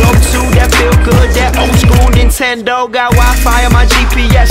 go to, that feel good, that old school Nintendo. Got Wi-Fi on my GPS.